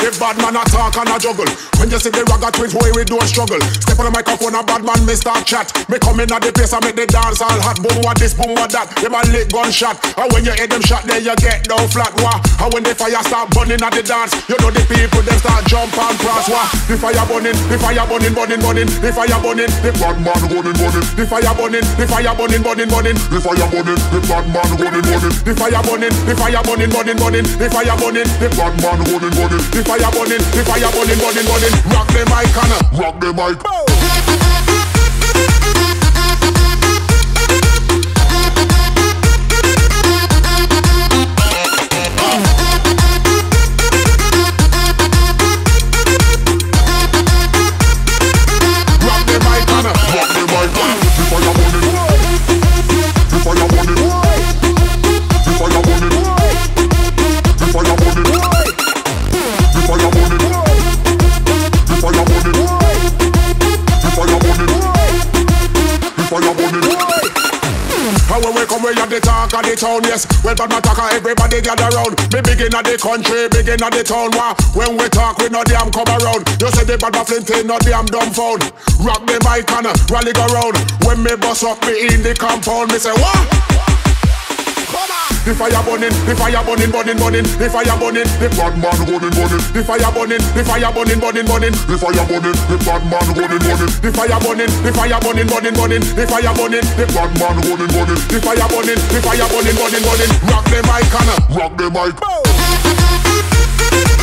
The bad man a talk and a juggle. When you see the ragga twins, boy, we don't struggle. Step on the microphone, a bad man, me start chat. Me come in at the place and make the dance all hot. Boom what this, boom what that. Them a lick gunshot. And when you hit them shot, then you get down flat. Wah. And when the fire start burning at the dance, you know the people them start jump and cross. Wah. The fire burning, the fire burning, burning, burning. The fire burning, the bad man burning, burning. The fire burning, the fire burning, burning, burning. The fire burning, the bad man burning, burning. The fire burning, the fire burning, burning, burning. The fire burning, the bad man burning, burning. The fire burning, the fire burning, burning, burning. Rock the mic, Anna. Rock the mic. The talk of the town, yes. Well, bad man talk, everybody gather round. Me begin at the country, begin at the town. Wah. When we talk, we no damn come around. You say the bad man flinty, no damn dumbfound. Rock the mic and rally go round. When me bust up me in the compound, me say what? The fire burning, the fire burning, burning, burning. The fire burning, the bad man burning, burning. The fire burning, the fire burning, burning, burning. The fire burning, the bad man burning, burning. The fire burning, the fire burning, burning, burning. The fire burning, the bad man burning, burning. The fire burning, the fire burning, burning, burning. Rock the mic, Anna. Rock the mic.